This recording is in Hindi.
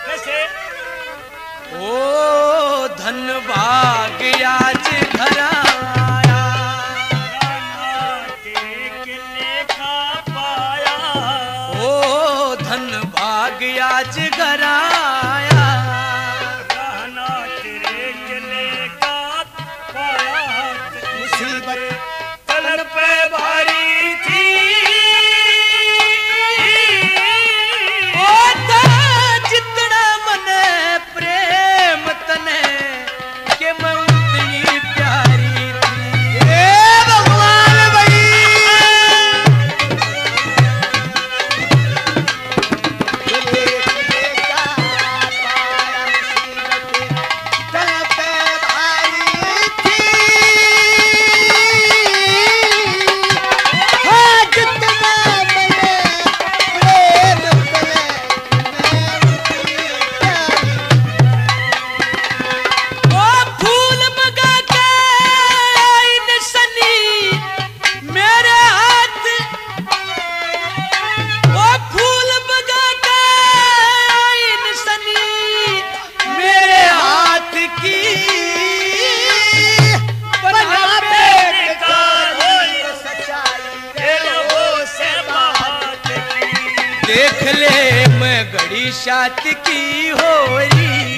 कैसे? ओ धन भाग आज घर आया, तेरे लेखा पाया। ओ धन भाग आज घर आया, रहना तेरे लेखा पाया। मुसीबत तन पे भारी थी, जितना मने प्रेम तने के मैं उतनी प्यारी थी। ए भगवान भाई देख ले मैं घड़ी शात की हो रही।